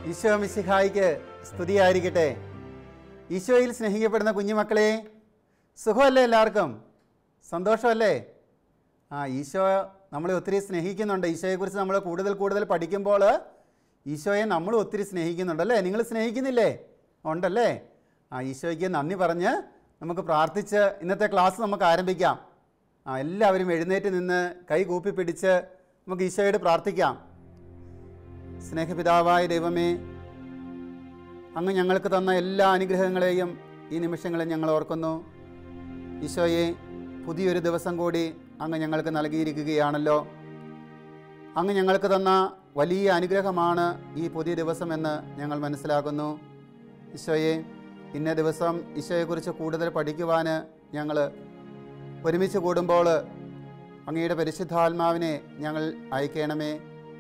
ഈശോ മിശിഹായിക്ക് സ്തുതിയായിരിക്കട്ടെ. ഈശോയിൽ സ്നേഹിക്കപ്പെടുന്ന കുഞ്ഞുമക്കളെ, സുഖമല്ലേ? എല്ലാവർക്കും സന്തോഷമല്ലേ? ഈശോ നമ്മളെ ഒത്തിരി സ്നേഹിക്കുന്നുണ്ട്. ഈശോയെക്കുറിച്ച് നമ്മൾ കൂടുതൽ പഠിക്കുമ്പോൾ ഈശോയെ നമ്മൾ ഒത്തിരി സ്നേഹിക്കുന്നുണ്ടല്ലേ? നിങ്ങൾ സ്നേഹിക്കുന്നില്ലേ? ഉണ്ടല്ലേ? ഈശോയ്ക്ക് നന്ദി പറഞ്ഞ് നമുക്ക് പ്രാർത്ഥിച്ച് ഇന്നത്തെ ക്ലാസ് നമുക്ക് ആരംഭിക്കാം. എല്ലാവരും എഴുന്നേറ്റ് നിന്ന് കൈ കൂപ്പി പിടിച്ച് നമുക്ക് ഈശോയോട് പ്രാർത്ഥിക്കാം. സ്നേഹപിതാവായ ദൈവമേ, അങ്ങ് ഞങ്ങൾക്ക് തന്ന എല്ലാ അനുഗ്രഹങ്ങളെയും ഈ നിമിഷങ്ങളിൽ ഞങ്ങൾ ഓർക്കുന്നു. ഈശോയെ, പുതിയൊരു ദിവസം കൂടി അങ്ങ് ഞങ്ങൾക്ക് നൽകിയിരിക്കുകയാണല്ലോ. അങ്ങ് ഞങ്ങൾക്ക് തന്ന വലിയ അനുഗ്രഹമാണ് ഈ പുതിയ ദിവസമെന്ന് ഞങ്ങൾ മനസ്സിലാക്കുന്നു. ഈശോയെ, ഇന്ന ദിവസം ഈശോയെക്കുറിച്ച് കൂടുതൽ പഠിക്കുവാൻ ഞങ്ങൾ ഒരുമിച്ച് കൂടുമ്പോൾ അങ്ങയുടെ പരിശുദ്ധാത്മാവിനെ ഞങ്ങൾ അയക്കണമേ.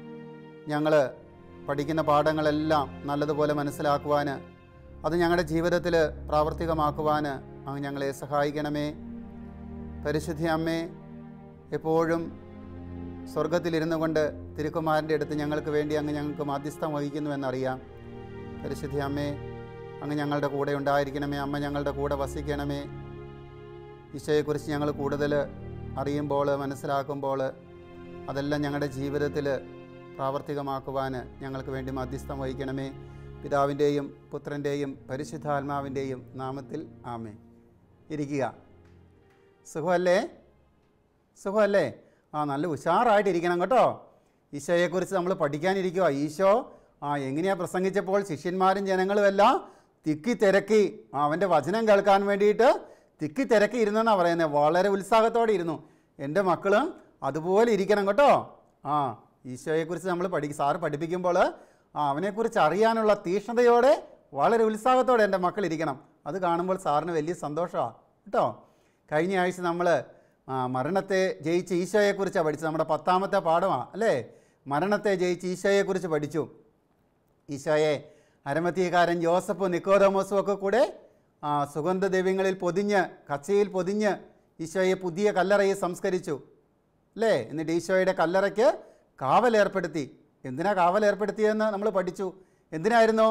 ഞങ്ങൾ പഠിക്കുന്ന പാഠങ്ങളെല്ലാം നല്ലതുപോലെ മനസ്സിലാക്കുവാൻ, അത് ഞങ്ങളുടെ ജീവിതത്തിൽ പ്രാവർത്തികമാക്കുവാൻ അങ്ങ് ഞങ്ങളെ സഹായിക്കണമേ. പരിശുദ്ധ അമ്മേ, എപ്പോഴും സ്വർഗത്തിലിരുന്നു കൊണ്ട് തിരുക്കുമാരൻ്റെ അടുത്ത് ഞങ്ങൾക്ക് വേണ്ടി അങ്ങ് ഞങ്ങൾക്ക് മാധ്യസ്ഥം വഹിക്കുന്നുവെന്നറിയാം. പരിശുദ്ധ അമ്മേ, അങ്ങ് ഞങ്ങളുടെ കൂടെ ഉണ്ടായിരിക്കണമേ. അമ്മ ഞങ്ങളുടെ കൂടെ വസിക്കണമേ. ഈശോയെക്കുറിച്ച് ഞങ്ങൾ കൂടുതൽ അറിയുമ്പോൾ, മനസ്സിലാക്കുമ്പോൾ അതെല്ലാം ഞങ്ങളുടെ ജീവിതത്തിൽ പ്രാവർത്തികമാക്കുവാൻ ഞങ്ങൾക്ക് വേണ്ടി മധ്യസ്ഥം വഹിക്കണമേ. പിതാവിൻ്റെയും പുത്രൻ്റെയും പരിശുദ്ധാത്മാവിൻ്റെയും നാമത്തിൽ ആമേൻ. ഇരിക്കുക. സുഖമല്ലേ? സുഖമല്ലേ? നല്ല ഉഷാറായിട്ടിരിക്കണം കേട്ടോ. ഈശോയെക്കുറിച്ച് നമ്മൾ പഠിക്കാനിരിക്കുക. ഈശോ എങ്ങനെയാണ് പ്രസംഗിച്ചപ്പോൾ ശിഷ്യന്മാരും ജനങ്ങളും എല്ലാം തിക്കി അവൻ്റെ വചനം കേൾക്കാൻ വേണ്ടിയിട്ട് തിക്കി ഇരുന്നെന്നാണ് പറയുന്നത്. വളരെ ഉത്സാഹത്തോടെ ഇരുന്നു. എൻ്റെ മക്കളും അതുപോലെ ഇരിക്കണം കേട്ടോ. ഈശോയെക്കുറിച്ച് നമ്മൾ സാറ് പഠിപ്പിക്കുമ്പോൾ അവനെക്കുറിച്ച് അറിയാനുള്ള തീക്ഷ്ണതയോടെ വളരെ ഉത്സാഹത്തോടെ എൻ്റെ മക്കളിരിക്കണം. അത് കാണുമ്പോൾ സാറിന് വലിയ സന്തോഷമാണ് കേട്ടോ. കഴിഞ്ഞ ആഴ്ച നമ്മൾ മരണത്തെ ജയിച്ച് ഈശോയെക്കുറിച്ചാണ് പഠിച്ചത്. നമ്മുടെ 10ാമത്തെ പാഠമാണ് അല്ലേ? മരണത്തെ ജയിച്ച് ഈശോയെക്കുറിച്ച് പഠിച്ചു. ഈശോയെ അരമത്തിയക്കാരൻ ജോസഫും നിക്കോദമോസും ഒക്കെ കൂടെ സുഗന്ധദ്രവ്യങ്ങളിൽ പൊതിഞ്ഞ്, കച്ചയിൽ പൊതിഞ്ഞ് ഈശോയെ പുതിയ കല്ലറയിൽ സംസ്കരിച്ചു അല്ലേ? എന്നിട്ട് ഈശോയുടെ കല്ലറയ്ക്ക് കാവലേർപ്പെടുത്തി. എന്തിനാണ് കാവലേർപ്പെടുത്തിയതെന്ന് നമ്മൾ പഠിച്ചു. എന്തിനായിരുന്നു?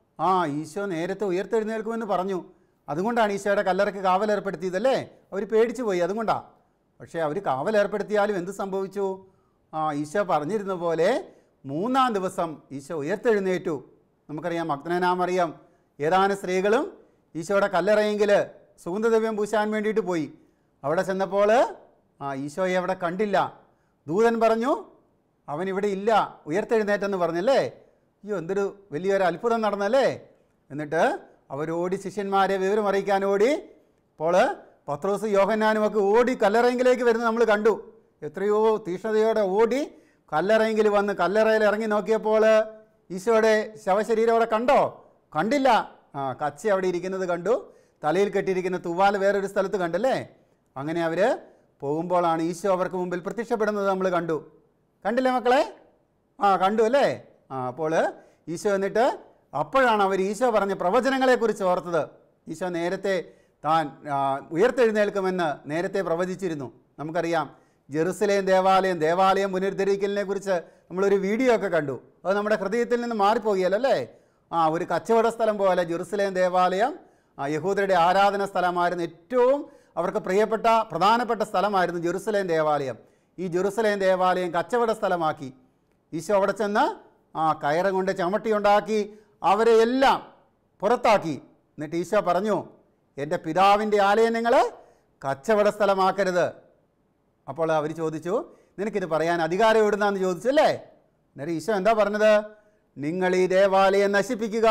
ഈശോ നേരത്തെ ഉയർത്തെഴുന്നേൽക്കുമെന്ന് പറഞ്ഞു. അതുകൊണ്ടാണ് ഈശോയുടെ കല്ലറയ്ക്ക് കാവലേർപ്പെടുത്തിയതല്ലേ? അവർ പേടിച്ചു പോയി, അതുകൊണ്ടാണ്. പക്ഷേ അവർ കാവലേർപ്പെടുത്തിയാലും എന്ത് സംഭവിച്ചു? ഈശോ പറഞ്ഞിരുന്ന പോലെ 3-ാം ദിവസം ഈശോ ഉയർത്തെഴുന്നേറ്റു. നമുക്കറിയാം, മഗ്ദലേന മറിയം ഏതാനും സ്ത്രീകളും ഈശോയുടെ കല്ലറയെങ്കിൽ സുഗന്ധദ്രവ്യം പൂശാൻ വേണ്ടിയിട്ട് പോയി. അവിടെ ചെന്നപ്പോൾ ഈശോയെ അവിടെ കണ്ടില്ല. ദൂതൻ പറഞ്ഞു, അവനിവിടെ ഇല്ല, ഉയർത്തെഴുന്നേറ്റെന്ന് പറഞ്ഞല്ലേ? അയ്യോ, എന്തൊരു വലിയൊരു അത്ഭുതം നടന്നല്ലേ? എന്നിട്ട് അവരോടി ശിഷ്യന്മാരെ വിവരം അറിയിക്കാൻ ഓടി. അപ്പോൾ പത്രോസ് യോഹന്നാനും ഒക്കെ ഓടി കല്ലറയെങ്കിലേക്ക് വരുന്നത് നമ്മൾ കണ്ടു. എത്രയോ തീക്ഷ്ണതയോടെ ഓടി കല്ലറയെങ്കിൽ വന്ന് കല്ലറയിൽ ഇറങ്ങി നോക്കിയപ്പോൾ ഈശോയുടെ ശവശരീരം അവിടെ കണ്ടോ? കണ്ടില്ല. കച്ച അവിടെ ഇരിക്കുന്നത് കണ്ടു. തലയിൽ കെട്ടിയിരിക്കുന്ന തൂവാല വേറൊരു സ്ഥലത്ത് കണ്ടല്ലേ? അങ്ങനെ അവർ പോകുമ്പോഴാണ് ഈശോ അവർക്ക് മുമ്പിൽ പ്രത്യക്ഷപ്പെടുന്നത് നമ്മൾ കണ്ടു. കണ്ടില്ലേ മക്കളെ? കണ്ടു അല്ലേ? അപ്പോൾ ഈശോ എന്നിട്ട് അപ്പോഴാണ് അവർ ഈശോ പറഞ്ഞ പ്രവചനങ്ങളെക്കുറിച്ച് ഓർത്തത്. ഈശോ നേരത്തെ താൻ ഉയർത്തെഴുന്നേൽക്കുമെന്ന് നേരത്തെ പ്രവചിച്ചിരുന്നു. നമുക്കറിയാം, ജെറുസലേം ദേവാലയം പുനരുദ്ധരിക്കലിനെ കുറിച്ച് നമ്മളൊരു വീഡിയോ ഒക്കെ കണ്ടു. അത് നമ്മുടെ ഹൃദയത്തിൽ നിന്ന് മാറിപ്പോകിയല്ലേ? ഒരു കച്ചവട സ്ഥലം പോലെ ജെറുസലേം ദേവാലയം യഹൂദരുടെ ആരാധന സ്ഥലമായിരുന്നു. ഏറ്റവും അവർക്ക് പ്രിയപ്പെട്ട പ്രധാനപ്പെട്ട സ്ഥലമായിരുന്നു ജെറുസലേം ദേവാലയം. ഈ ജെറുസലേം ദേവാലയം കച്ചവട സ്ഥലമാക്കി. ഈശോ അവിടെ ചെന്ന് കയറും കൊണ്ട് ചമട്ടി ഉണ്ടാക്കി അവരെ എല്ലാം പുറത്താക്കി. എന്നിട്ട് ഈശോ പറഞ്ഞു, എൻ്റെ പിതാവിൻ്റെ ആലയം നിങ്ങൾ കച്ചവട സ്ഥലമാക്കരുത്. അപ്പോൾ അവർ ചോദിച്ചു, നിനക്കിത് പറയാൻ അധികാരം എവിടുന്നാന്ന് ചോദിച്ചു അല്ലേ? എന്നിട്ട് ഈശോ എന്താ പറഞ്ഞത്? നിങ്ങൾ ഈ ദേവാലയം നശിപ്പിക്കുക,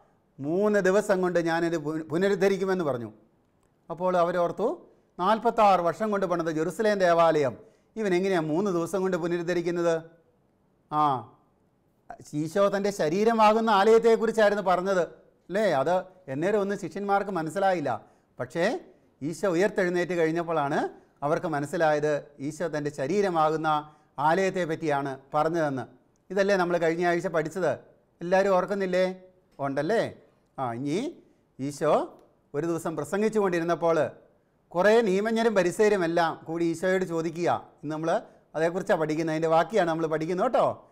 3 ദിവസം കൊണ്ട് ഞാനിത് പുനരുദ്ധരിക്കുമെന്ന് പറഞ്ഞു. അപ്പോൾ അവരോർത്തു, 46 വർഷം കൊണ്ട് പണിത ജെറുസലേം ദേവാലയം ഇവൻ എങ്ങനെയാണ് 3 ദിവസം കൊണ്ട് പുനരുദ്ധരിക്കുന്നത്? ഈശോ തൻ്റെ ശരീരമാകുന്ന ആലയത്തെക്കുറിച്ചായിരുന്നു പറഞ്ഞത് അല്ലേ? അത് എന്നേരം ഒന്നും ശിഷ്യന്മാർക്ക് മനസ്സിലായില്ല. പക്ഷേ ഈശോ ഉയർത്തെഴുന്നേറ്റ് കഴിഞ്ഞപ്പോഴാണ് അവർക്ക് മനസ്സിലായത് ഈശോ തൻ്റെ ശരീരമാകുന്ന ആലയത്തെ പറ്റിയാണ് പറഞ്ഞതെന്ന്. ഇതല്ലേ നമ്മൾ കഴിഞ്ഞ ആഴ്ച പഠിച്ചത്? എല്ലാവരും ഓർക്കുന്നില്ലേ? ഉണ്ടല്ലേ? ഇനി ഈശോ ഒരു ദിവസം പ്രസംഗിച്ചു കൊണ്ടിരുന്നപ്പോൾ കുറേ നിയമജ്ഞരും പരിസരും എല്ലാം കൂടി ഈശോയോട് ചോദിക്കുക. ഇന്ന് നമ്മൾ അതേക്കുറിച്ചാണ് പഠിക്കുന്നത്. അതിൻ്റെ ബാക്കിയാണ് നമ്മൾ പഠിക്കുന്നത് കേട്ടോ.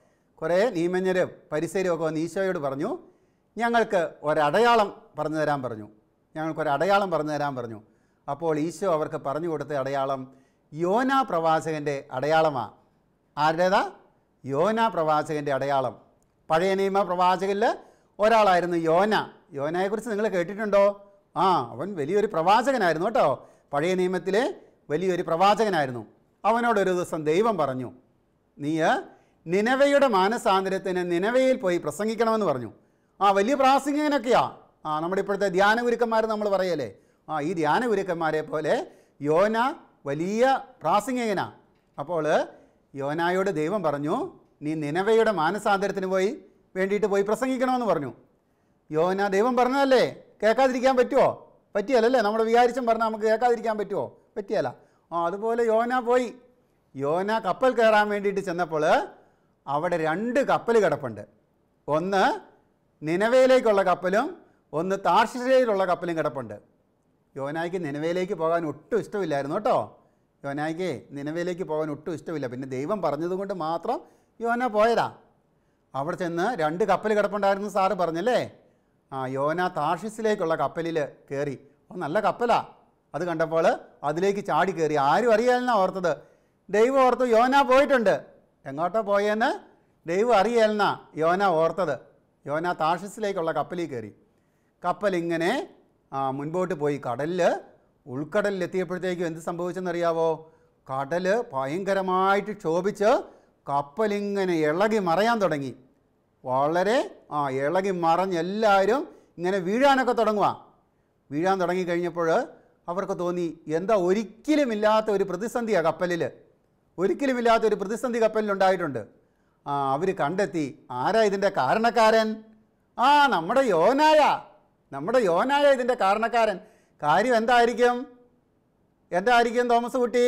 കുറേ നിയമജ്ഞരും പരിസരും ഒക്കെ വന്ന് ഈശോയോട് പറഞ്ഞു, ഞങ്ങൾക്ക് ഒരടയാളം പറഞ്ഞു തരാൻ പറഞ്ഞു. ഞങ്ങൾക്കൊരടയാളം പറഞ്ഞു തരാൻ പറഞ്ഞു. അപ്പോൾ ഈശോ അവർക്ക് പറഞ്ഞു കൊടുത്ത അടയാളം യോനാ പ്രവാചകൻ്റെ അടയാളമാണ്. ആരുടേതാ? യോനാ പ്രവാചകൻ്റെ അടയാളം. പഴയ നിയമ പ്രവാചകരിൽ ഒരാളായിരുന്നു യോന. യോനയെക്കുറിച്ച് നിങ്ങൾ കേട്ടിട്ടുണ്ടോ? അവൻ വലിയൊരു പ്രവാചകനായിരുന്നു കേട്ടോ. പഴയ നിയമത്തിലെ വലിയൊരു പ്രവാചകനായിരുന്നു. അവനോടൊരു ദിവസം ദൈവം പറഞ്ഞു, നീ നിനവയുടെ മാനസാന്തരത്തിന് നിനവയിൽ പോയി പ്രസംഗിക്കണമെന്ന് പറഞ്ഞു. വലിയ പ്രാസംഗികനൊക്കെയാ. നമ്മുടെ ഇപ്പോഴത്തെ ധ്യാന ഗുരുക്കന്മാർ നമ്മൾ പറയല്ലേ, ഈ ധ്യാന ഗുരുക്കന്മാരെ പോലെ യോന വലിയ പ്രാസംഗികനാണ്. അപ്പോൾ യോനായോട് ദൈവം പറഞ്ഞു, നീ നിനവയുടെ മാനസാന്തരത്തിന് വേണ്ടിയിട്ട് പോയി പ്രസംഗിക്കണമെന്ന് പറഞ്ഞു. യോന ദൈവം പറഞ്ഞതല്ലേ, കേൾക്കാതിരിക്കാൻ പറ്റുമോ? പറ്റിയല്ലേ? നമ്മുടെ വിചാരിച്ചും പറഞ്ഞാൽ നമുക്ക് കേൾക്കാതിരിക്കാൻ പറ്റുമോ? പറ്റിയല്ല. അതുപോലെ യോന പോയി. യോന കപ്പൽ കയറാൻ വേണ്ടിയിട്ട് ചെന്നപ്പോൾ അവിടെ 2 കപ്പൽ കിടപ്പുണ്ട്. ഒന്ന് നിനവയിലേക്കുള്ള കപ്പലും ഒന്ന് താർശിശയിലുള്ള കപ്പലും കിടപ്പുണ്ട്. യോനായ്ക്ക് നിനവയിലേക്ക് പോകാൻ ഒട്ടും ഇഷ്ടമില്ലായിരുന്നു കേട്ടോ. യോനായ്ക്ക് നിനവയിലേക്ക് പോകാൻ ഒട്ടും ഇഷ്ടമില്ല. പിന്നെ ദൈവം പറഞ്ഞതുകൊണ്ട് മാത്രം യോന പോയതാ. അവിടെ ചെന്ന് 2 കപ്പൽ കിടപ്പുണ്ടായിരുന്നു സാറ് പറഞ്ഞല്ലേ. യോന താർശിസിലേക്കുള്ള കപ്പലിൽ കയറി. നല്ല കപ്പലാ. അത് കണ്ടപ്പോൾ അതിലേക്ക് ചാടി കയറി. ആരും അറിയാലെന്നാണ് ഓർത്തത്. ദൈവം ഓർത്തു യോന പോയിട്ടുണ്ട്. എങ്ങോട്ടാ പോയെന്ന് ദൈവം അറിയാലെന്നാ യോന ഓർത്തത്. യോന താർശിസിലേക്കുള്ള കപ്പലിൽ കയറി. കപ്പലിങ്ങനെ മുൻപോട്ട് പോയി. ഉൾക്കടലിലെത്തിയപ്പോഴത്തേക്കും എന്ത് സംഭവിച്ചെന്നറിയാവോ? കടൽ ഭയങ്കരമായിട്ട് ക്ഷോഭിച്ച് കപ്പലിങ്ങനെ ഇളകി മറയാൻ തുടങ്ങി. വളരെ ഇളകി മറഞ്ഞ് എല്ലാവരും ഇങ്ങനെ വീഴാനൊക്കെ വീഴാൻ തുടങ്ങിക്കഴിഞ്ഞപ്പോൾ അവർക്ക് തോന്നി, എന്താ ഒരിക്കലുമില്ലാത്ത ഒരു പ്രതിസന്ധിയാണ് കപ്പലിൽ. ഒരിക്കലുമില്ലാത്തൊരു പ്രതിസന്ധി കപ്പലിലുണ്ടായിട്ടുണ്ട്. അവർ കണ്ടെത്തി ആരാ ഇതിൻ്റെ കാരണക്കാരൻ? നമ്മുടെ യോനായ ഇതിൻ്റെ കാരണക്കാരൻ. കാര്യം എന്തായിരിക്കും തോമസ് കുട്ടി?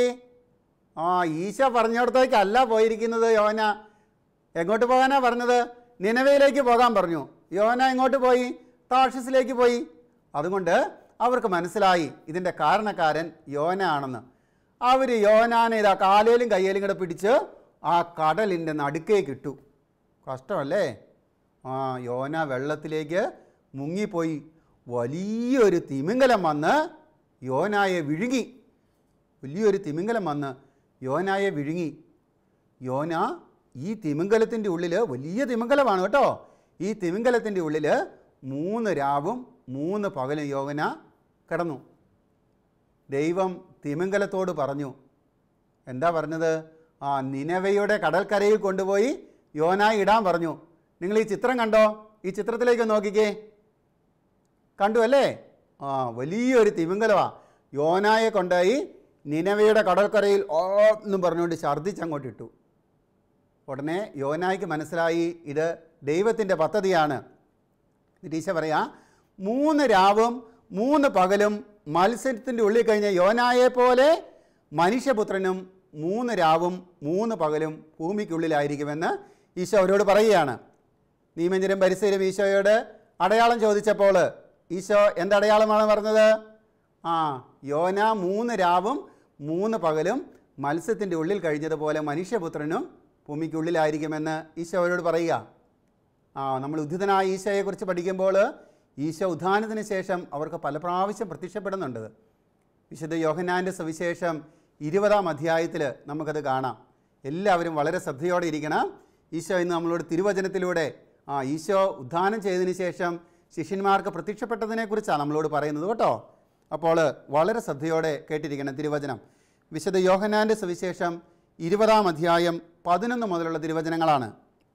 ഈശോ പറഞ്ഞിടത്തേക്കല്ല പോയിരിക്കുന്നത് യോന. എങ്ങോട്ട് പോകാനാ പറഞ്ഞത്? നിനവയിലേക്ക് പോകാൻ പറഞ്ഞു. യോന എങ്ങോട്ട് പോയി? താർശിസിലേക്ക് പോയി. അതുകൊണ്ട് അവർക്ക് മനസ്സിലായി ഇതിൻ്റെ കാരണക്കാരൻ യോന ആണെന്ന്. അവർ യോനാനെ കാലേലും കയ്യേലും കൂടെ പിടിച്ച് ആ കടലിൻ്റെ നടുക്കേക്ക് ഇട്ടു. കഷ്ടമല്ലേ? യോന വെള്ളത്തിലേക്ക് മുങ്ങിപ്പോയി. വലിയൊരു തിമിംഗലം വന്ന് യോനായെ വിഴുങ്ങി. യോന ഈ തിമിംഗലത്തിൻ്റെ ഉള്ളിൽ, വലിയ തിമിംഗലമാണ് കേട്ടോ, ഈ തിമിംഗലത്തിൻ്റെ ഉള്ളിൽ 3 രാവും 3 പകലും യോന കിടന്നു. ദൈവം തിമിംഗലത്തോട് പറഞ്ഞു. എന്താ പറഞ്ഞത്? നിനവയുടെ കടൽക്കരയിൽ കൊണ്ടുപോയി യോനായി ഇടാൻ പറഞ്ഞു. നിങ്ങൾ ഈ ചിത്രം കണ്ടോ? ഈ ചിത്രത്തിലേക്ക് നോക്കിക്കേ. കണ്ടു അല്ലേ? വലിയൊരു തിമിംഗലമാണ്. യോനായെ കൊണ്ടുപോയി നിനവയുടെ കടൽക്കരയിൽ എന്നും പറഞ്ഞുകൊണ്ട് ഛർദ്ദിച്ചങ്ങോട്ട് ഇട്ടു. ഉടനെ യോനായ്ക്ക് മനസ്സിലായി ഇത് ദൈവത്തിൻ്റെ പദ്ധതിയാണ്. ടീച്ചർ പറയാ, 3 രാവും 3 പകലും മത്സ്യത്തിൻ്റെ ഉള്ളിൽ കഴിഞ്ഞ യോനായെ പോലെ മനുഷ്യപുത്രനും 3 രാവും 3 പകലും ഭൂമിക്കുള്ളിലായിരിക്കുമെന്ന് ഈശോ അവരോട് പറയുകയാണ്. നിയമജ്ഞരും പരിസരും ഈശോയോട് അടയാളം ചോദിച്ചപ്പോൾ ഈശോ എന്തടയാളമാണ് പറഞ്ഞത്? യോന 3 രാവും 3 പകലും മത്സ്യത്തിൻ്റെ ഉള്ളിൽ കഴിഞ്ഞതുപോലെ മനുഷ്യപുത്രനും ഭൂമിക്കുള്ളിലായിരിക്കുമെന്ന് ഈശോ അവരോട് പറയുക. നമ്മൾ ഉദ്ധിതനായ ഈശോയെക്കുറിച്ച് പഠിക്കുമ്പോൾ ഈശോ ഉത്ഥാനത്തിന് ശേഷം അവർക്ക് പല പ്രാവശ്യം പ്രത്യക്ഷപ്പെടുന്നുണ്ട്. വിശുദ്ധ യോഹന്നാൻ്റെ സുവിശേഷം 20-ാം അധ്യായത്തിൽ നമുക്കത് കാണാം. എല്ലാവരും വളരെ ശ്രദ്ധയോടെ ഇരിക്കണം. ഈശോ ഇന്ന് നമ്മളോട് തിരുവചനത്തിലൂടെ ഈശോ ഉത്ഥാനം ചെയ്തതിന് ശേഷം ശിഷ്യന്മാർക്ക് പ്രത്യക്ഷപ്പെട്ടതിനെക്കുറിച്ചാണ് നമ്മളോട് പറയുന്നത് കേട്ടോ. അപ്പോൾ വളരെ ശ്രദ്ധയോടെ കേട്ടിരിക്കണം തിരുവചനം. വിശുദ്ധ യോഹന്നാൻ്റെ സുവിശേഷം 20-ാം അധ്യായം 11 മുതലുള്ള തിരുവചനങ്ങളാണ്.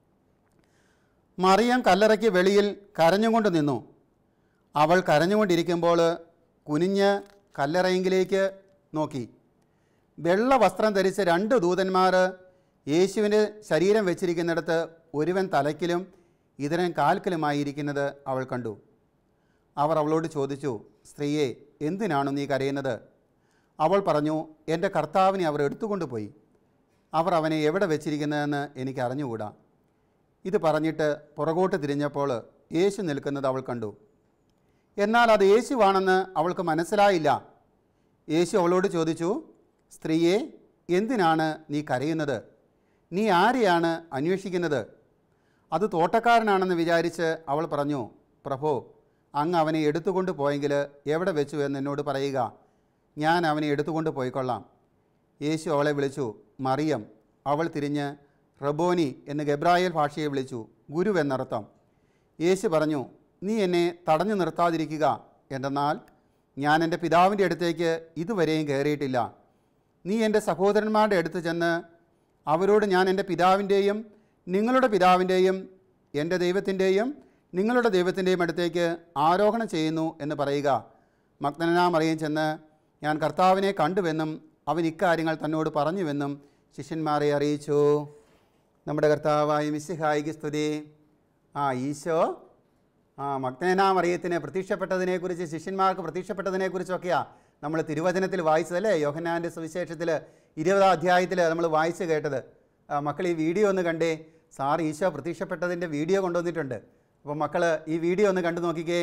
മറിയം കല്ലറയ്ക്ക് വെളിയിൽ കരഞ്ഞുകൊണ്ട് നിന്നു. അവൾ കരഞ്ഞുകൊണ്ടിരിക്കുമ്പോൾ കുനിഞ്ഞ് കല്ലറയെങ്കിലേക്ക് നോക്കി. വെള്ള വസ്ത്രം ധരിച്ച 2 ദൂതന്മാർ യേശുവിൻ്റെ ശരീരം വെച്ചിരിക്കുന്നിടത്ത് ഒരുവൻ തലയ്ക്കിലും ഇതരൻ കാൽക്കലുമായിരിക്കുന്നത് അവൾ കണ്ടു. അവർ അവളോട് ചോദിച്ചു, സ്ത്രീയെ, എന്തിനാണു നീ കരയുന്നത്? അവൾ പറഞ്ഞു, എൻ്റെ കർത്താവിനെ അവർ എടുത്തുകൊണ്ടുപോയി. അവർ അവനെ എവിടെ വെച്ചിരിക്കുന്നതെന്ന് എനിക്ക് അറിഞ്ഞുകൂടാ. ഇത് പറഞ്ഞിട്ട് പുറകോട്ട് തിരിഞ്ഞപ്പോൾ യേശു നിൽക്കുന്നത് അവൾ കണ്ടു. എന്നാൽ അത് യേശുവാണെന്ന് അവൾക്ക് മനസ്സിലായില്ല. യേശു അവളോട് ചോദിച്ചു, സ്ത്രീയെ, എന്തിനാണ് നീ കരയുന്നത്? നീ ആരെയാണ് അന്വേഷിക്കുന്നത്? അത് തോട്ടക്കാരനാണെന്ന് വിചാരിച്ച് അവൾ പറഞ്ഞു, പ്രഭോ, അങ്ങ് അവനെ എടുത്തുകൊണ്ട് പോയെങ്കിൽ എവിടെ വെച്ചു എന്ന് എന്നോട് പറയുക, ഞാൻ അവനെ എടുത്തുകൊണ്ട് പോയിക്കൊള്ളാം. യേശു അവളെ വിളിച്ചു, മറിയം. അവൾ തിരിഞ്ഞ് റബോനി എന്ന് ഗെബ്രായേൽ ഭാഷയെ വിളിച്ചു, ഗുരു എന്നർത്ഥം. യേശു പറഞ്ഞു, നീ എന്നെ തടഞ്ഞു നിർത്താതിരിക്കുക, എന്തെന്നാൽ ഞാൻ എൻ്റെ പിതാവിൻ്റെ അടുത്തേക്ക് ഇതുവരെയും കയറിയിട്ടില്ല. നീ എൻ്റെ സഹോദരന്മാരുടെ അടുത്ത് ചെന്ന് അവരോട്, ഞാൻ എൻ്റെ പിതാവിൻ്റെയും നിങ്ങളുടെ പിതാവിൻ്റെയും എൻ്റെ ദൈവത്തിൻ്റെയും നിങ്ങളുടെ ദൈവത്തിൻ്റെയും അടുത്തേക്ക് ആരോഹണം ചെയ്യുന്നു എന്ന് പറയുക. മഗ്ദലന മറിയം ചെന്ന്, ഞാൻ കർത്താവിനെ കണ്ടുവെന്നും അവൻ ഇക്കാര്യങ്ങൾ തന്നോട് പറഞ്ഞുവെന്നും ശിഷ്യന്മാരെ അറിയിച്ചു. നമ്മുടെ കർത്താവായ മിശിഹായിക്ക് സ്തുതി. ഈശോ മഗ്ദലന മറിയത്തിന് പ്രത്യക്ഷപ്പെട്ടതിനെക്കുറിച്ച്, ശിഷ്യന്മാർക്ക് പ്രത്യക്ഷപ്പെട്ടതിനെക്കുറിച്ചൊക്കെയാണ് നമ്മൾ തിരുവചനത്തിൽ വായിച്ചതല്ലേ? യോഹന്നാൻ്റെ സുവിശേഷത്തിൽ 20-ാം അധ്യായത്തിൽ നമ്മൾ വായിച്ച് കേട്ടത്. മക്കൾ ഈ വീഡിയോ ഒന്ന് കണ്ടേ. സാർ ഈശോ പ്രത്യക്ഷപ്പെട്ടതിൻ്റെ വീഡിയോ കൊണ്ടുവന്നിട്ടുണ്ട്. അപ്പോൾ മക്കൾ ഈ വീഡിയോ ഒന്ന് കണ്ടു നോക്കിക്കേ.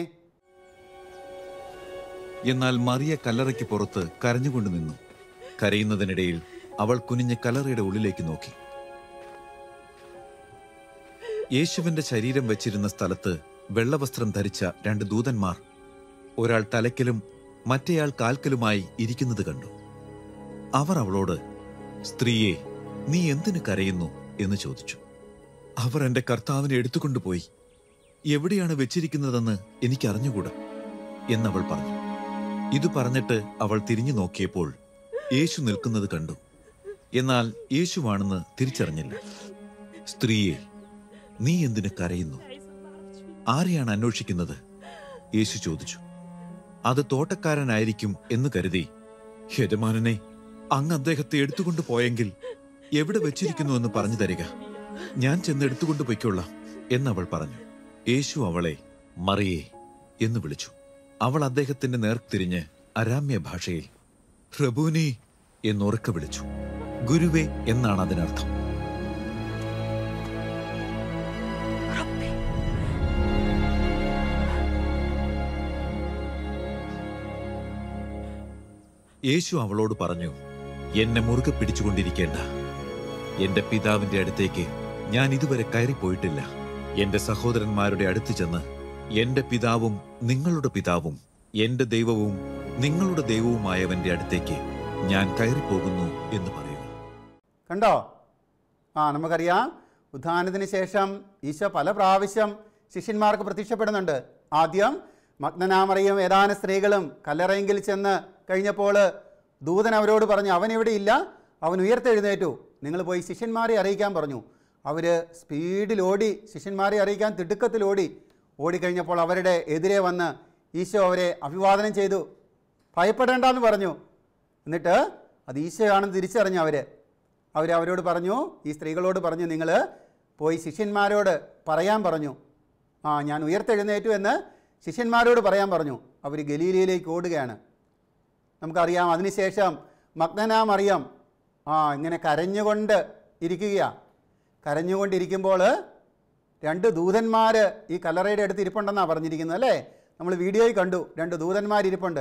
എന്നാൽ മറിയ കല്ലറയ്ക്ക് പുറത്ത് കരഞ്ഞുകൊണ്ട് നിന്നു. കരയുന്നതിനിടയിൽ അവൾ കുനിഞ്ഞ് കല്ലറയുടെ ഉള്ളിലേക്ക് നോക്കി. യേശുവിന്റെ ശരീരം വെച്ചിരുന്ന സ്ഥലത്ത് വെള്ളവസ്ത്രം ധരിച്ച 2 ദൂതന്മാർ, ഒരാൾ തലയ്ക്കലും മറ്റേയാൾ കാൽക്കലുമായി ഇരിക്കുന്നത് കണ്ടു. അവർ അവളോട്, സ്ത്രീയെ, നീ എന്തിനു കരയുന്നു എന്ന് ചോദിച്ചു. അവർ എന്റെ കർത്താവിനെ എടുത്തുകൊണ്ടുപോയി, എവിടെയാണ് വെച്ചിരിക്കുന്നതെന്ന് എനിക്കറിഞ്ഞുകൂടാ എന്നവൾ പറഞ്ഞു. ഇത് പറഞ്ഞിട്ട് അവൾ തിരിഞ്ഞു നോക്കിയപ്പോൾ യേശു നിൽക്കുന്നത് കണ്ടു. എന്നാൽ യേശുവാണെന്ന് തിരിച്ചറിഞ്ഞില്ല. സ്ത്രീയെ, നീ എന്തിനു കരയുന്നു? ആരെയാണ് അന്വേഷിക്കുന്നത്? യേശു ചോദിച്ചു. അത് തോട്ടക്കാരനായിരിക്കും എന്ന് കരുതി, യജമാനനെ, അങ്ങ് അദ്ദേഹത്തെ എടുത്തുകൊണ്ടു പോയെങ്കിൽ എവിടെ വെച്ചിരിക്കുന്നുവെന്ന് പറഞ്ഞു തരിക, ഞാൻ ചെന്ന് എടുത്തുകൊണ്ടു പൊയ്ക്കൊള്ളാം എന്നവൾ പറഞ്ഞു. യേശു അവളെ മറിയേ എന്ന് വിളിച്ചു. അവൾ അദ്ദേഹത്തിന്റെ നേർത്തിരിഞ്ഞ് അരാമ്യ ഭാഷയിൽ റബൂനി എന്നുറക്കെ വിളിച്ചു. ഗുരുവേ എന്നാണ് അതിനർത്ഥം. യേശു അവളോട് പറഞ്ഞു, എന്നെ മുറുകെ പിടിച്ചുകൊണ്ടിരിക്കേണ്ട. എന്റെ പിതാവിന്റെ അടുത്തേക്ക് ഞാൻ ഇതുവരെ കയറിപ്പോയിട്ടില്ല. എന്റെ സഹോദരന്മാരുടെ അടുത്ത് ചെന്ന്, എന്റെ പിതാവും നിങ്ങളുടെ പിതാവും എന്റെ ദൈവവും നിങ്ങളുടെ ദൈവവുമായവന്റെ അടുത്തേക്ക് ഞാൻ കയറിപ്പോകുന്നു എന്ന് പറയുക. കണ്ടോ? നമുക്കറിയാം, ഉത്ഥാനത്തിന് ശേഷം ഈശോ പല പ്രാവശ്യം ശിഷ്യന്മാർക്ക് പ്രത്യക്ഷപ്പെടുന്നുണ്ട്. ആദ്യം മഗ്ദലന മറിയവും ഏതാനും സ്ത്രീകളും കല്ലറയെങ്കിൽ ചെന്ന് കഴിഞ്ഞപ്പോൾ ദൂതൻ അവരോട് പറഞ്ഞു, അവൻ ഇവിടെ ഇല്ല, അവൻ ഉയർത്തെഴുന്നേറ്റു, നിങ്ങൾ പോയി ശിഷ്യന്മാരെ അറിയിക്കാൻ പറഞ്ഞു. അവർ സ്പീഡിലോടി, ശിഷ്യന്മാരെ അറിയിക്കാൻ തിടുക്കത്തിലോടി. ഓടിക്കഴിഞ്ഞപ്പോൾ അവരുടെ എതിരെ വന്ന് ഈശോ അവരെ അഭിവാദനം ചെയ്തു. ഭയപ്പെടേണ്ടെന്ന് പറഞ്ഞു. എന്നിട്ട് അത് ഈശോയാണെന്ന് തിരിച്ചറിഞ്ഞു അവരോട് പറഞ്ഞു, ഈ സ്ത്രീകളോട് പറഞ്ഞു, നിങ്ങൾ പോയി ശിഷ്യന്മാരോട് പറയാൻ പറഞ്ഞു. ഞാൻ ഉയർത്തെഴുന്നേറ്റു എന്ന് ശിഷ്യന്മാരോട് പറയാൻ പറഞ്ഞു. അവർ ഗലീലയിലേക്ക് ഓടുകയാണ്. നമുക്കറിയാം, അതിനുശേഷം മഗ്ദലന മറിയം ഇങ്ങനെ കരഞ്ഞുകൊണ്ട് ഇരിക്കുകയാണ്. കരഞ്ഞുകൊണ്ടിരിക്കുമ്പോൾ 2 ദൂതന്മാർ ഈ കല്ലറയുടെ അടുത്ത് ഇരിപ്പുണ്ടെന്നാണ് പറഞ്ഞിരിക്കുന്നത് അല്ലേ? നമ്മൾ വീഡിയോയിൽ കണ്ടു, 2 ദൂതന്മാർ ഇരിപ്പുണ്ട്.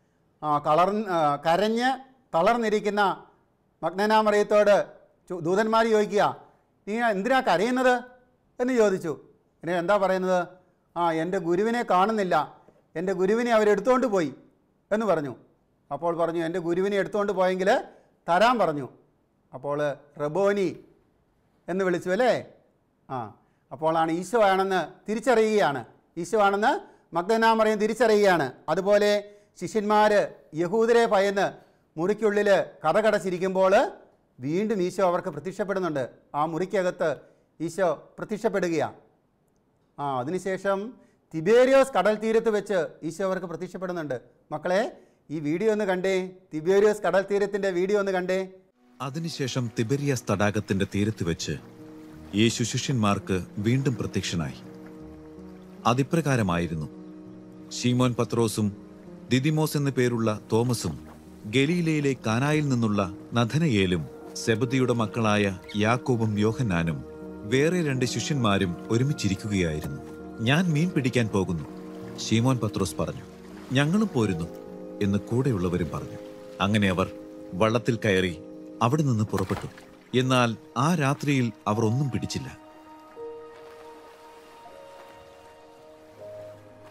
കരഞ്ഞ് തളർന്നിരിക്കുന്ന മഗ്ദലന മറിയത്തോട് ദൂതന്മാർ ചോദിക്കുക, നീ എന്തിനാ കരയുന്നത് എന്ന് ചോദിച്ചു. പിന്നെ എന്താ പറയുന്നത്? എൻ്റെ ഗുരുവിനെ കാണുന്നില്ല, എൻ്റെ ഗുരുവിനെ അവരെടുത്തുകൊണ്ട് പോയി എന്ന് പറഞ്ഞു. അപ്പോൾ പറഞ്ഞു, എൻ്റെ ഗുരുവിനെ എടുത്തുകൊണ്ട് പോയെങ്കിൽ തരാൻ പറഞ്ഞു. അപ്പോൾ റബോനി എന്ന് വിളിച്ചു അല്ലേ? അപ്പോഴാണ് ഈശോ ആണെന്ന് തിരിച്ചറിയുകയാണ്. ഈശോ ആണെന്ന് മഗ്ദലന മറിയം തിരിച്ചറിയുകയാണ്. അതുപോലെ ശിഷ്യന്മാർ യഹൂദരെ ഭയന്ന് മുറിക്കുള്ളിൽ കതകടച്ചിരിക്കുമ്പോൾ വീണ്ടും ഈശോ അവർക്ക് പ്രത്യക്ഷപ്പെടുന്നുണ്ട്. ആ മുറിക്കകത്ത് ഈശോ പ്രത്യക്ഷപ്പെടുകയാണ്. അതിനുശേഷം തിബേരിയോസ് കടൽ തീരത്ത് വെച്ച് ഈശോ അവർക്ക് പ്രത്യക്ഷപ്പെടുന്നുണ്ട്. മക്കളെ, ഈ വീഡിയോ ഒന്ന് കണ്ടേ. തിബേരിയോസ് കടൽ തീരത്തിൻ്റെ വീഡിയോ ഒന്ന് കണ്ടേ. അതിനുശേഷം തിബേരിയാസ് തടാകത്തിന്റെ തീരത്ത് വെച്ച് യേശു ശിഷ്യന്മാർക്ക് വീണ്ടും പ്രത്യക്ഷനായി. അതിപ്രകാരമായിരുന്നു: ശീമോൻ പത്രോസും ദിദിമോസ് എന്നു പേരുള്ള തോമസും ഗലീലയിലെ കാനായിൽ നിന്നുള്ള നഥനയേലും സെബദിയുടെ മക്കളായ യാക്കോബും യോഹന്നാനും വേറെ 2 ശിഷ്യന്മാരും ഒരുമിച്ചിരിക്കുകയായിരുന്നു. ഞാൻ മീൻ പിടിക്കാൻ പോകുന്നു, ശീമോൻ പത്രോസ് പറഞ്ഞു. ഞങ്ങളും പോരുന്നു എന്ന് കൂടെയുള്ളവരും പറഞ്ഞു. അങ്ങനെ അവർ വള്ളത്തിൽ കയറി അവിടെ നിന്ന് പുറപ്പെട്ടു. എന്നാൽ ആ രാത്രിയിൽ അവർ ഒന്നും പിടിച്ചില്ല.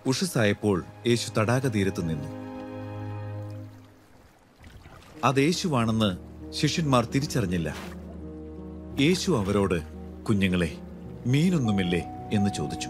ഉഷസ്സായപ്പോൾ യേശു തടാക തീരത്ത് നിന്നു. അത് യേശുവാണെന്ന് ശിഷ്യന്മാർ തിരിച്ചറിഞ്ഞില്ല. യേശു അവരോട്, കുഞ്ഞുങ്ങളെ, മീനൊന്നുമില്ലേ എന്ന് ചോദിച്ചു.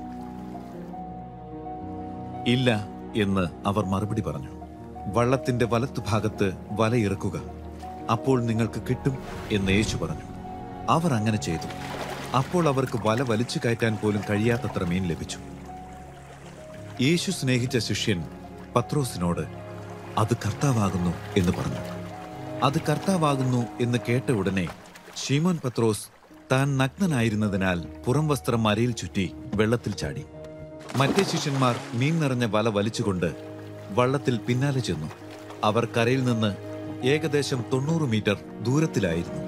ഇല്ല എന്ന് അവർ മറുപടി പറഞ്ഞു. വള്ളത്തിന്റെ വലത്തുഭാഗത്ത് വലയിറക്കുക, അപ്പോൾ നിങ്ങൾക്ക് കിട്ടും എന്ന് യേശു പറഞ്ഞു. അവർ അങ്ങനെ ചെയ്തു. അപ്പോൾ അവർക്ക് വല വലിച്ചു കയറ്റാൻ പോലും കഴിയാത്തത്ര മീൻ ലഭിച്ചു. യേശു സ്നേഹിച്ച ശിഷ്യൻ പത്രോസിനോട്, അത് കർത്താവാകുന്നു എന്ന് പറഞ്ഞു. അത് കർത്താവാകുന്നു എന്ന് കേട്ട ഉടനെ ശീമോൻ പത്രോസ് താൻ നഗ്നനായിരുന്നതിനാൽ പുറം വസ്ത്രം അരയിൽ ചുറ്റി വെള്ളത്തിൽ ചാടി. മറ്റേ ശിഷ്യന്മാർ മീൻ നിറഞ്ഞ വല വലിച്ചുകൊണ്ട് വള്ളത്തിൽ പിന്നാലെ ചെന്നു. അവർ കരയിൽ നിന്ന് ഏകദേശം 90 മീറ്റർ ദൂരത്തിലായിരുന്നു.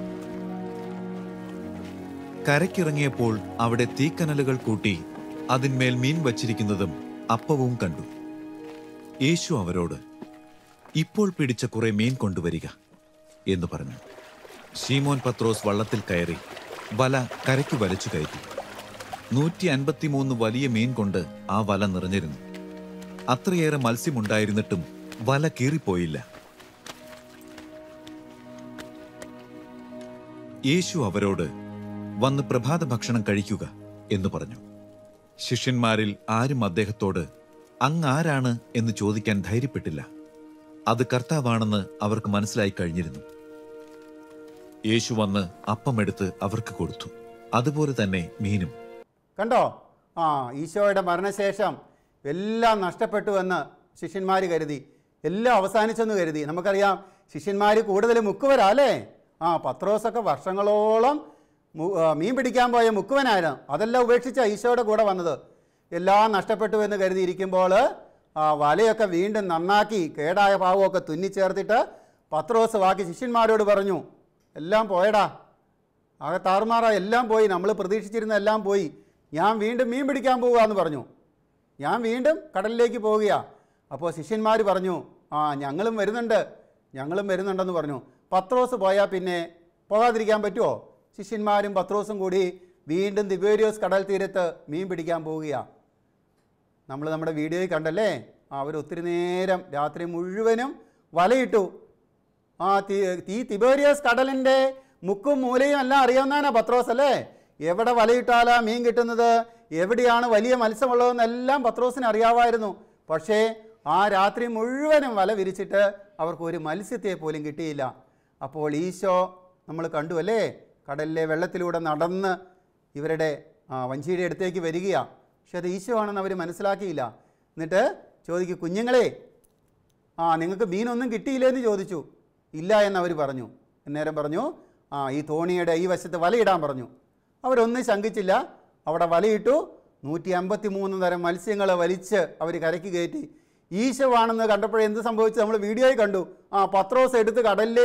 കരയ്ക്കിറങ്ങിയപ്പോൾ അവിടെ തീക്കനലുകൾ കൂട്ടി അതിന്മേൽ മീൻ വച്ചിരിക്കുന്നതും അപ്പവും കണ്ടു. യേശു അവരോട്, ഇപ്പോൾ പിടിച്ച കുറെ മീൻ കൊണ്ടുവരിക എന്ന് പറഞ്ഞു. ശീമോൻ പത്രോസ് വള്ളത്തിൽ കയറി വല കരയ്ക്ക് വലിച്ചു കയറ്റി. 153 വലിയ മീൻ കൊണ്ട് ആ വല നിറഞ്ഞിരുന്നു. അത്രയേറെ മത്സ്യമുണ്ടായിരുന്നിട്ടും വല കീറിപ്പോയില്ല. യേശു അവരോട്, വന്ന് പ്രഭാത ഭക്ഷണം കഴിക്കുക എന്ന് പറഞ്ഞു. ശിഷ്യന്മാരിൽ ആരും അദ്ദേഹത്തോട് അങ്ങ് ആരാണ് എന്ന് ചോദിക്കാൻ ധൈര്യപ്പെട്ടില്ല. അത് കർത്താവാണെന്ന് അവർക്ക് മനസ്സിലായി കഴിഞ്ഞിരുന്നു. യേശു വന്ന് അപ്പമെടുത്ത് അവർക്ക് കൊടുത്തു. അതുപോലെ തന്നെ മീനും. കണ്ടോ? ഈശോയുടെ മരണശേഷം എല്ലാം നഷ്ടപ്പെട്ടുവെന്ന് ശിഷ്യന്മാർ കരുതി, എല്ലാം അവസാനിച്ചെന്ന് കരുതി. നമുക്കറിയാം, ശിഷ്യന്മാർ കൂടുതൽ മുക്കുവരാ അല്ലേ? പത്രോസൊക്കെ വർഷങ്ങളോളം മീൻ പിടിക്കാൻ പോയ മുക്കുവനായിരുന്നു. അതെല്ലാം ഉപേക്ഷിച്ച ഈശോയുടെ കൂടെ വന്നത്. എല്ലാം നഷ്ടപ്പെട്ടു എന്ന് കരുതിയിരിക്കുമ്പോൾ വലയൊക്കെ വീണ്ടും നന്നാക്കി കേടായ പാവമൊക്കെ തുന്നിച്ചേർത്തിട്ട് പത്രോസ് ബാക്കി ശിഷ്യന്മാരോട് പറഞ്ഞു, എല്ലാം പോയടാ, ആകെ താറുമാറാ, എല്ലാം പോയി, നമ്മൾ പ്രതീക്ഷിച്ചിരുന്ന എല്ലാം പോയി, ഞാൻ വീണ്ടും മീൻ പിടിക്കാൻ പോവുകയെന്ന് പറഞ്ഞു. ഞാൻ വീണ്ടും കടലിലേക്ക് പോവുകയാണ്. അപ്പോൾ ശിഷ്യന്മാർ പറഞ്ഞു, ഞങ്ങളും വരുന്നുണ്ടെന്ന് പറഞ്ഞു. പത്രോസ് പോയാൽ പിന്നെ പോകാതിരിക്കാൻ പറ്റുമോ? ശിഷ്യന്മാരും പത്രോസും കൂടി വീണ്ടും തിബേരിയോസ് കടൽ തീരത്ത് മീൻ പിടിക്കാൻ പോവുകയാണ്. നമ്മൾ നമ്മുടെ വീഡിയോയിൽ കണ്ടല്ലേ, അവർ ഒത്തിരി നേരം രാത്രി മുഴുവനും വലയിട്ടു. ഈ തിബേരിയോസ് കടലിൻ്റെ മുക്കും മൂലയും എല്ലാം അറിയാവുന്നതാണ് പത്രോസ് അല്ലേ? എവിടെ വലയിട്ടാലാ മീൻ കിട്ടുന്നത്, എവിടെയാണ് വലിയ മത്സ്യമുള്ളതെന്നെല്ലാം പത്രോസിന് അറിയാമായിരുന്നു. പക്ഷേ ആ രാത്രി മുഴുവനും വല വിരിച്ചിട്ട് അവർക്ക് ഒരു മത്സ്യത്തെ പോലും കിട്ടിയില്ല. അപ്പോൾ ഈശോ നമ്മൾ കണ്ടു അല്ലേ, കടലിലെ വെള്ളത്തിലൂടെ നടന്ന് ഇവരുടെ വഞ്ചിയുടെ അടുത്തേക്ക് വരികയാണ്. പക്ഷെ അത് ഈശോ ആണെന്ന് അവർ മനസ്സിലാക്കിയില്ല. എന്നിട്ട് ചോദിക്കും, കുഞ്ഞുങ്ങളെ, നിങ്ങൾക്ക് മീനൊന്നും കിട്ടിയില്ലേന്ന് ചോദിച്ചു. ഇല്ല എന്നവർ പറഞ്ഞു. അന്നേരം പറഞ്ഞു, ഈ തോണിയുടെ ഈ വശത്ത് വലയിടാൻ പറഞ്ഞു. അവരൊന്നും ശങ്കിച്ചില്ല, അവിടെ വലയിട്ടു. 153 തരം മത്സ്യങ്ങൾ വലിച്ച് അവർ കരയ്ക്ക് കയറ്റി. ഈശോ ആണെന്ന് കണ്ടപ്പോഴേ എന്ത് സംഭവിച്ചു? നമ്മൾ വീഡിയോയിൽ കണ്ടു. പത്രോസ് എടുത്ത്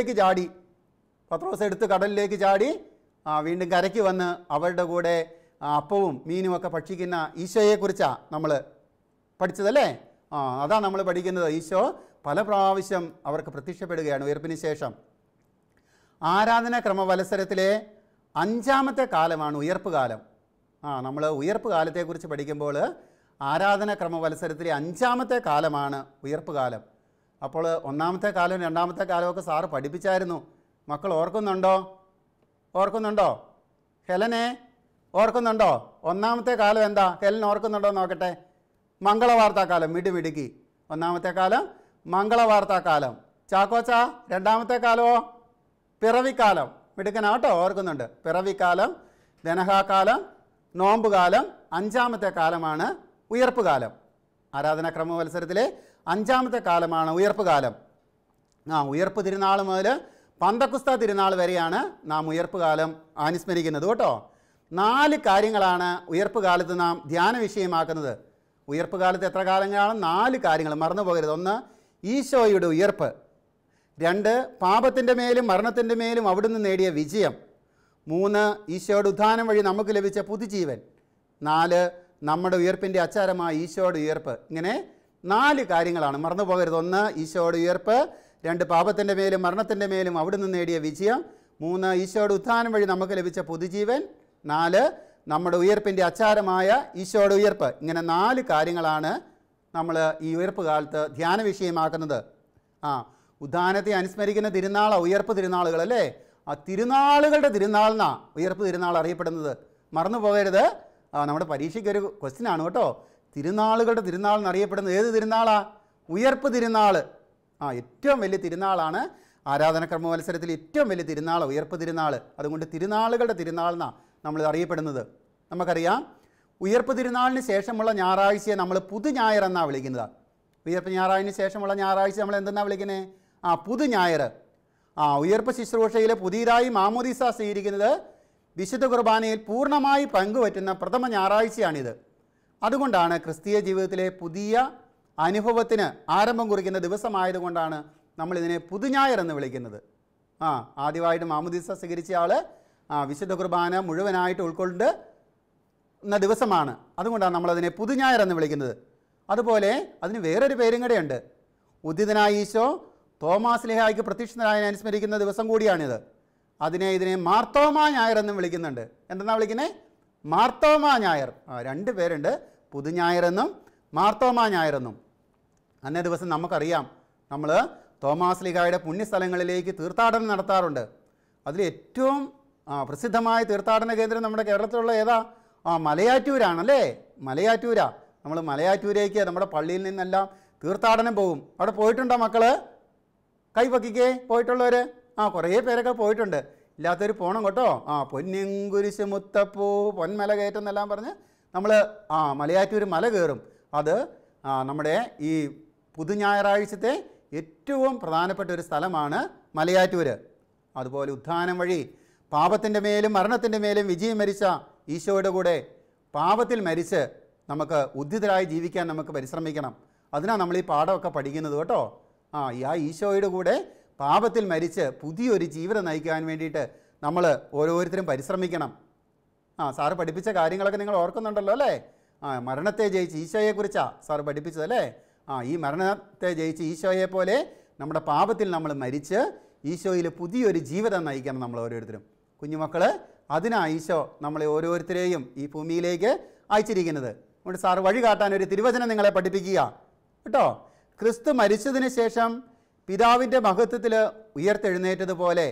കടലിലേക്ക് ചാടി വീണ്ടും കരയ്ക്ക് വന്ന് അവരുടെ കൂടെ അപ്പവും മീനുമൊക്കെ ഭക്ഷിക്കുന്ന ഈശോയെക്കുറിച്ചാണ് നമ്മൾ പഠിച്ചതല്ലേ? അതാണ് നമ്മൾ പഠിക്കുന്നത്. ഈശോ പല പ്രാവശ്യം അവർക്ക് പ്രത്യക്ഷപ്പെടുകയാണ് ഉയർപ്പിന് ശേഷം. ആരാധന ക്രമവത്സരത്തിലെ 5ാമത്തെ കാലമാണ് ഉയർപ്പ് കാലം. നമ്മൾ ഉയർപ്പ് കാലത്തെക്കുറിച്ച് പഠിക്കുമ്പോൾ ആരാധന ക്രമവത്സരത്തിലെ 5ാമത്തെ കാലമാണ് ഉയർപ്പ് കാലം. അപ്പോൾ 1ാമത്തെ കാലവും 2ാമത്തെ കാലമൊക്കെ സാറ് പഠിപ്പിച്ചായിരുന്നു. മക്കൾ ഓർക്കുന്നുണ്ടോ? ഹെലനെ ഓർക്കുന്നുണ്ടോ? 1ാമത്തെ കാലം എന്താ? ഹെലൻ ഓർക്കുന്നുണ്ടോ നോക്കട്ടെ. മംഗളവാർത്താക്കാലം. മിടുക്കി. 1ാമത്തെ കാലം മംഗളവാർത്താക്കാലം. ചാക്കോച്ച 2ാമത്തെ കാലമോ? പിറവിക്കാലം. മിടുക്കനാട്ടോ, ഓർക്കുന്നുണ്ട്. പിറവിക്കാലം, ധനഹാകാലം, നോമ്പുകാലം. 5ാമത്തെ കാലമാണ് ഉയർപ്പ് കാലം. ആരാധനാക്രമ മത്സരത്തിലെ 5ാമത്തെ കാലമാണ് ഉയർപ്പ് കാലം. ഉയർപ്പ് തിരുനാൾ മുതൽ പന്തക്കുസ്ത തിരുനാൾ വരെയാണ് നാം ഉയർപ്പ് കാലം അനുസ്മരിക്കുന്നത് കേട്ടോ. 4 കാര്യങ്ങളാണ് ഉയർപ്പ് കാലത്ത് നാം ധ്യാന വിഷയമാക്കുന്നത്. ഉയർപ്പ് കാലത്ത് എത്ര കാലങ്ങളാണ്? 4 കാര്യങ്ങൾ മറന്നു പോകരുത്. 1, ഈശോയുടെ ഉയർപ്പ്. 2, പാപത്തിൻ്റെ മേലും മരണത്തിൻ്റെ മേലും അവിടുന്ന് നേടിയ വിജയം. 3, ഈശോയുടെ ഉത്ഥാനം വഴി നമുക്ക് ലഭിച്ച പുതുജീവൻ. 4, നമ്മുടെ ഉയർപ്പിൻ്റെ അച്ചാരമായ ഈശോയുടെ ഉയർപ്പ്. ഇങ്ങനെ 4 കാര്യങ്ങളാണ്, മറന്നു പോകരുത്. 1, ഈശോയുടെ ഉയർപ്പ്. 2, പാപത്തിൻ്റെ മേലും മരണത്തിൻ്റെ മേലും അവിടുന്ന് നേടിയ വിജയം. 3, ഈശോയുടെ ഉത്ഥാനം വഴി നമുക്ക് ലഭിച്ച പുതുജീവൻ. 4, നമ്മുടെ ഉയർപ്പിൻ്റെ അച്ചാരമായ ഈശോയുടെ ഉയർപ്പ്. ഇങ്ങനെ 4 കാര്യങ്ങളാണ് നമ്മൾ ഈ ഉയർപ്പ് കാലത്ത് ധ്യാന വിഷയമാക്കുന്നത്. ഉദ്ധാനത്തെ അനുസ്മരിക്കുന്ന തിരുനാളാണ് ഉയർപ്പ് തിരുനാളുകൾ അല്ലേ. ആ തിരുനാളുകളുടെ തിരുനാളിനാണ് ഉയർപ്പ് തിരുനാൾ അറിയപ്പെടുന്നത്. മറന്നു പോകരുത്. നമ്മുടെ പരീക്ഷയ്ക്കൊരു ക്വസ്റ്റ്യനാണ് കേട്ടോ. തിരുനാളുകളുടെ തിരുനാൾ എന്നറിയപ്പെടുന്നത് ഏത് തിരുനാളാണ്? ഉയർപ്പ് തിരുനാൾ. ഏറ്റവും വലിയ തിരുനാളാണ്. ആരാധനക്രമ മത്സരത്തിൽ ഏറ്റവും വലിയ തിരുനാൾ ഉയർപ്പ് തിരുനാൾ. അതുകൊണ്ട് തിരുനാളുകളുടെ തിരുനാൾ എന്നാണ് നമ്മളിത് അറിയപ്പെടുന്നത്. നമുക്കറിയാം, ഉയർപ്പ് തിരുനാളിന് ശേഷമുള്ള ഞായറാഴ്ചയെ നമ്മൾ പുതുഞായർ എന്നാണ് വിളിക്കുന്നത്. ഉയർപ്പ് ഞായറാഴ്ചന് ശേഷമുള്ള ഞായറാഴ്ച നമ്മൾ എന്തെന്നാണ് വിളിക്കുന്നത്? പുതുഞായർ. ഉയർപ്പ് ശുശ്രൂഷയിൽ പുതിയതായി മാമോദീസ സ്വീകരിക്കുന്നത് വിശുദ്ധ കുർബാനയിൽ പൂർണ്ണമായി പങ്കുവറ്റുന്ന പ്രഥമ ഞായറാഴ്ചയാണിത്. അതുകൊണ്ടാണ് ക്രിസ്തീയ ജീവിതത്തിലെ പുതിയ അനുഭവത്തിന് ആരംഭം കുറിക്കുന്ന ദിവസമായതുകൊണ്ടാണ് നമ്മളിതിനെ പുതുഞായർ എന്ന് വിളിക്കുന്നത്. ആദ്യമായിട്ട് മാമോദീസ സ്വീകരിച്ച ആൾ വിശുദ്ധ കുർബാന മുഴുവനായിട്ട് ഉൾക്കൊള്ളുന്ന ദിവസമാണ്. അതുകൊണ്ടാണ് നമ്മളതിനെ പുതുഞായർ എന്ന് വിളിക്കുന്നത്. അതുപോലെ അതിന് വേറൊരു പേരും കൂടെയുണ്ട്. ഉദ്ധിതനായ ഈശോ തോമാസ് ലേഹായ്ക്ക് പ്രത്യക്ഷനായി അനുസ്മരിക്കുന്ന ദിവസം കൂടിയാണിത്. ഇതിനെ മാർത്തോമാ ഞായർ എന്നും വിളിക്കുന്നുണ്ട്. എന്തെന്നാണ് വിളിക്കുന്നത്? മാർത്തോമാ ഞായർ. രണ്ട് പേരുണ്ട്, പുതുഞായർ എന്നും മാർത്തോമാ ഞായർ എന്നും. അന്നേ ദിവസം നമുക്കറിയാം, നമ്മൾ തോമാസ് ലേഹായുടെ പുണ്യസ്ഥലങ്ങളിലേക്ക് തീർത്ഥാടനം നടത്താറുണ്ട്. അതിൽ ഏറ്റവും പ്രസിദ്ധമായ തീർത്ഥാടന കേന്ദ്രം നമ്മുടെ കേരളത്തിലുള്ള ഏതാ? മലയാറ്റൂരാണല്ലേ. മലയാറ്റൂരാ. നമ്മൾ മലയാറ്റൂരേക്ക് നമ്മുടെ പള്ളിയിൽ നിന്നെല്ലാം തീർത്ഥാടനം പോകും. അവിടെ പോയിട്ടുണ്ടോ മക്കൾ? കൈപൊക്കിക്കേ പോയിട്ടുള്ളവർ. കുറേ പേരൊക്കെ പോയിട്ടുണ്ട്. ഇല്ലാത്തവർ പോകണം കേട്ടോ. പൊന്നിങ്കുരിശ് മുത്തപ്പൂ പൊന്മല കയറ്റം എന്നെല്ലാം പറഞ്ഞ് നമ്മൾ മലയാറ്റൂർ മല കയറും. അത് നമ്മുടെ ഈ പുതുഞായറാഴ്ചത്തെ ഏറ്റവും പ്രധാനപ്പെട്ട ഒരു സ്ഥലമാണ് മലയാറ്റൂർ. അതുപോലെ ഉത്ഥാനം വഴി പാപത്തിൻ്റെ മേലും മരണത്തിൻ്റെ മേലും വിജയം മരിച്ച ഈശോയുടെ കൂടെ പാപത്തിൽ മരിച്ച് നമുക്ക് ഉദ്ധിതരായി ജീവിക്കാൻ നമുക്ക് പരിശ്രമിക്കണം. അതിനാണ് നമ്മൾ ഈ പാഠമൊക്കെ പഠിക്കുന്നത് കേട്ടോ. ഈശോയുടെ കൂടെ പാപത്തിൽ മരിച്ച് പുതിയൊരു ജീവിതം നയിക്കാൻ വേണ്ടിയിട്ട് നമ്മൾ ഓരോരുത്തരും പരിശ്രമിക്കണം. സാറ് പഠിപ്പിച്ച കാര്യങ്ങളൊക്കെ നിങ്ങൾ ഓർക്കുന്നുണ്ടല്ലോ അല്ലേ. മരണത്തെ ജയിച്ച് ഈശോയെക്കുറിച്ചാണ് സാറ് പഠിപ്പിച്ചതല്ലേ. ഈ മരണത്തെ ജയിച്ച് ഈശോയെ പോലെ നമ്മുടെ പാപത്തിൽ നമ്മൾ മരിച്ച് ഈശോയിൽ പുതിയൊരു ജീവിതം നയിക്കണം നമ്മൾ ഓരോരുത്തരും. കുഞ്ഞുമക്കൾ, അതിനാണ് ഈശോ നമ്മളെ ഓരോരുത്തരെയും ഈ ഭൂമിയിലേക്ക് അയച്ചിരിക്കുന്നത്. അതുകൊണ്ട് സാറ് വഴി കാട്ടാൻ ഒരു തിരുവചനം നിങ്ങളെ പഠിപ്പിക്കുക കേട്ടോ. ക്രിസ്തു മരിച്ചതിന് ശേഷം പിതാവിൻ്റെ മഹത്വത്തിൽ ഉയർത്തെഴുന്നേറ്റതുപോലെ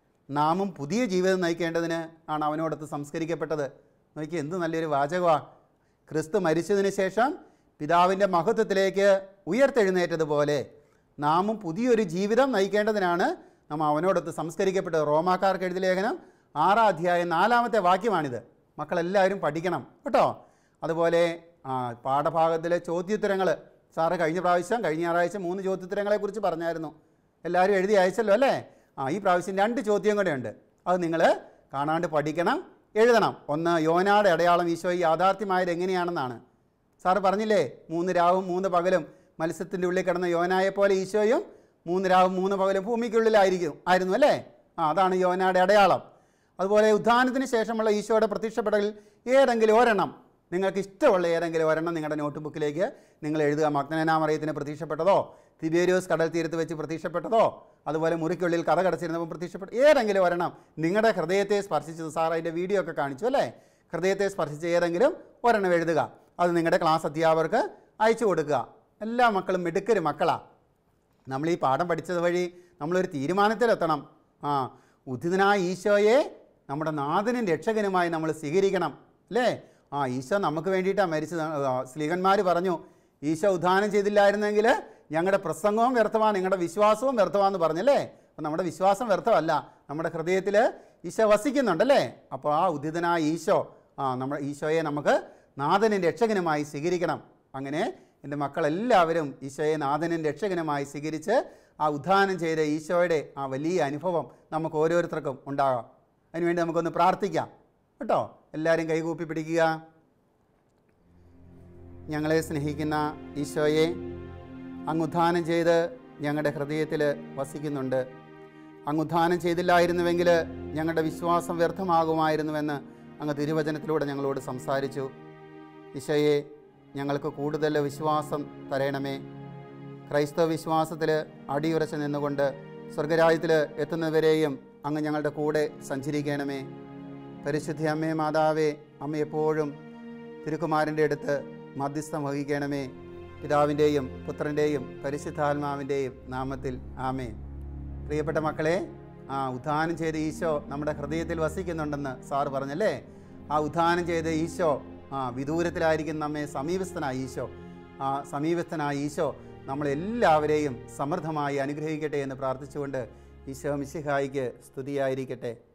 നാമും പുതിയ ജീവിതം നയിക്കേണ്ടതിന് ആണ് അവനോടൊത്ത് സംസ്കരിക്കപ്പെട്ടത്. നോക്കി, എന്ത് നല്ലൊരു വാചകമാണ്. ക്രിസ്തു മരിച്ചതിന് ശേഷം പിതാവിൻ്റെ മഹത്വത്തിലേക്ക് ഉയർത്തെഴുന്നേറ്റതുപോലെ നാമും പുതിയൊരു ജീവിതം നയിക്കേണ്ടതിനാണ് നാം അവനോടൊത്ത് സംസ്കരിക്കപ്പെട്ടത്. റോമാക്കാർക്ക് എഴുതിയ ലേഖനം 6-ാം അധ്യായം 4-ാമത്തെ വാക്യമാണിത്. മക്കളെല്ലാവരും പഠിക്കണം കേട്ടോ. അതുപോലെ പാഠഭാഗത്തിലെ ചോദ്യോത്തരങ്ങൾ സാറ് കഴിഞ്ഞ ഞായറാഴ്ച 3 ചോദ്യോത്തരങ്ങളെക്കുറിച്ച് പറഞ്ഞായിരുന്നു. എല്ലാവരും എഴുതി അയച്ചല്ലോ അല്ലേ. ഈ പ്രാവശ്യം 2 ചോദ്യം കൂടെ ഉണ്ട്. അത് നിങ്ങൾ കാണാണ്ട് പഠിക്കണം, എഴുതണം. ഒന്ന്, യോനായുടെ അടയാളം ഈശോ യാഥാർത്ഥ്യമായത് എങ്ങനെയാണെന്നാണ്. സാറ് പറഞ്ഞില്ലേ, 3 രാവും 3 പകലും മത്സ്യത്തിൻ്റെ ഉള്ളിൽ കിടന്ന യോനായെ പോലെ ഈശോയും 3 രാവും 3 പകലും ഭൂമിക്കുള്ളിലായിരുന്നു അല്ലേ. അതാണ് യോനായുടെ അടയാളം. അതുപോലെ ഉത്ഥാനത്തിന് ശേഷമുള്ള ഈശോയുടെ പ്രത്യക്ഷപ്പെടലിൽ ഏതെങ്കിലും ഒരെണ്ണം, നിങ്ങൾക്ക് ഇഷ്ടമുള്ള ഏതെങ്കിലും ഒരെണ്ണം നിങ്ങളുടെ നോട്ട് ബുക്കിലേക്ക് നിങ്ങൾ എഴുതുക. മഗ്ദലന മറിയത്തിന് പ്രത്യക്ഷപ്പെട്ടതോ, തിബേരിയോസ് കടൽ തീരത്ത് വെച്ച് പ്രത്യക്ഷപ്പെട്ടതോ, അതുപോലെ മുറിക്കുള്ളിൽ കഥ കടച്ചിരുന്നപ്പോൾ പ്രത്യക്ഷപ്പെട്ട ഏതെങ്കിലും ഒരെണ്ണം നിങ്ങളുടെ ഹൃദയത്തെ സ്പർശിച്ചത്. സാർ അതിൻ്റെ വീഡിയോ ഒക്കെ കാണിച്ചു അല്ലേ. ഹൃദയത്തെ സ്പർശിച്ച ഏതെങ്കിലും ഒരെണ്ണം എഴുതുക. അത് നിങ്ങളുടെ ക്ലാസ് അധ്യാപകർക്ക് അയച്ചു കൊടുക്കുക. എല്ലാ മക്കളും മിടുക്കൊരു മക്കളാണ്. നമ്മൾ ഈ പാഠം പഠിച്ചത് വഴി നമ്മളൊരു തീരുമാനത്തിലെത്തണം. ഉദ്ധിതനായ ഈശോയെ നമ്മുടെ നാഥനും രക്ഷകനുമായി നമ്മൾ സ്വീകരിക്കണം അല്ലേ. ഈശോ നമുക്ക് വേണ്ടിയിട്ടാണ് മരിച്ചത്. സ്ലീഹന്മാർ പറഞ്ഞു, ഈശോ ഉദ്ധാനം ചെയ്തില്ലായിരുന്നെങ്കിൽ ഞങ്ങളുടെ പ്രസംഗവും വ്യർത്ഥമാണ്, നിങ്ങളുടെ വിശ്വാസവും വ്യർത്ഥമാണെന്ന് പറഞ്ഞല്ലേ. അപ്പം നമ്മുടെ വിശ്വാസം വ്യർത്ഥമല്ല, നമ്മുടെ ഹൃദയത്തിൽ ഈശോ വസിക്കുന്നുണ്ടല്ലേ. അപ്പോൾ ഉദ്ധിതനായ ഈശോ, നമ്മുടെ ഈശോയെ നമുക്ക് നാഥനും രക്ഷകനുമായി സ്വീകരിക്കണം. അങ്ങനെ എൻ്റെ മക്കളെല്ലാവരും ഈശോയെ നാഥനും രക്ഷകനുമായി സ്വീകരിച്ച് ഉദ്ധാനം ചെയ്ത ഈശോയുടെ വലിയ അനുഭവം നമുക്ക് ഓരോരുത്തർക്കും ഉണ്ടാകാം. അതിനുവേണ്ടി നമുക്കൊന്ന് പ്രാർത്ഥിക്കാം കേട്ടോ. എല്ലാവരും കൈകൂപ്പി പിടിക്കുക. ഞങ്ങളെ സ്നേഹിക്കുന്ന ഈശോയെ, അങ്ങ് ഉദ്ധാനം ചെയ്ത് ഞങ്ങളുടെ ഹൃദയത്തിൽ വസിക്കുന്നുണ്ട്. അങ്ങ് ഉദ്ധാനം ചെയ്തില്ലായിരുന്നുവെങ്കിൽ ഞങ്ങളുടെ വിശ്വാസം വ്യർത്ഥമാകുമായിരുന്നുവെന്ന് അങ്ങ് തിരുവചനത്തിലൂടെ ഞങ്ങളോട് സംസാരിച്ചു. ഈശോയെ, ഞങ്ങൾക്ക് കൂടുതൽ വിശ്വാസം തരണമേ. ക്രൈസ്തവ വിശ്വാസത്തിൽ അടിയുറച്ച് നിന്നുകൊണ്ട് സ്വർഗരാജ്യത്തിൽ എത്തുന്നവരെയും അങ്ങ് ഞങ്ങളുടെ കൂടെ സഞ്ചരിക്കണമേ. പരിശുദ്ധ അമ്മേ മാതാവേ, അമ്മ എപ്പോഴും തിരുക്കുമാരൻ്റെ അടുത്ത് മധ്യസ്ഥം വഹിക്കണമേ. പിതാവിൻ്റെയും പുത്രൻ്റെയും പരിശുദ്ധാത്മാവിൻ്റെയും നാമത്തിൽ ആമേൻ. പ്രിയപ്പെട്ട മക്കളെ, ഉദ്ധാനം ചെയ്ത ഈശോ നമ്മുടെ ഹൃദയത്തിൽ വസിക്കുന്നുണ്ടെന്ന് സാറ് പറഞ്ഞല്ലേ. ആ ഉദ്ധാനം ചെയ്ത ഈശോ വിദൂരത്തിലായിരിക്കും നമ്മെ സമീപസ്ഥനായ ഈശോ. ആ സമീപസ്ഥനായ ഈശോ നമ്മളെല്ലാവരെയും സമൃദ്ധമായി അനുഗ്രഹിക്കട്ടെ എന്ന് പ്രാർത്ഥിച്ചുകൊണ്ട് ഈശോ മിശിഹായിക്ക് സ്തുതിയായിരിക്കട്ടെ.